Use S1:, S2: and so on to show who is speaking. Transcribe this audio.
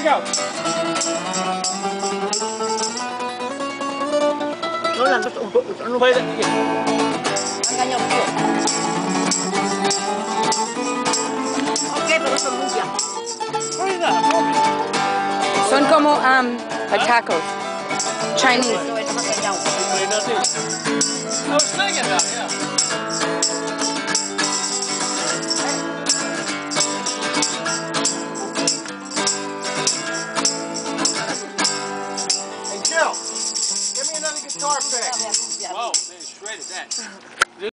S1: go. Nó làm nó phê đấy.
S2: Ăn nhau một. Ok, pero son muy bien.
S3: Son como tacos. Chinese.
S1: I was thinking about it, yeah. Hey, Jill, give me another guitar pick.
S2: Wow,
S1: they shredded that.